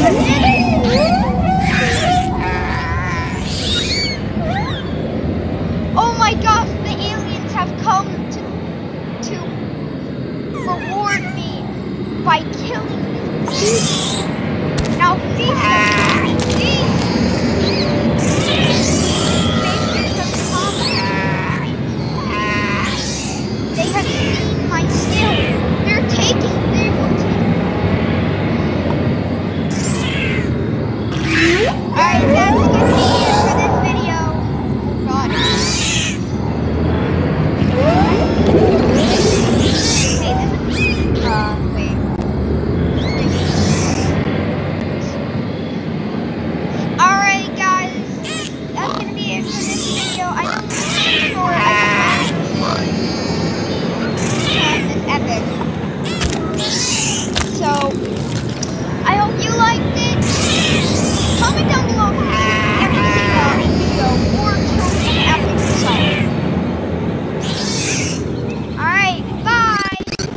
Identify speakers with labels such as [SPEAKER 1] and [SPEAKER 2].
[SPEAKER 1] Oh my gosh, the aliens have come to reward me by killing these. Now feast Makers of combat. They have seen my skill. They're taking. They will take. Alright, that's gonna be it for this video. Oh god. Wait. Alright guys, that's gonna be it for this video. I know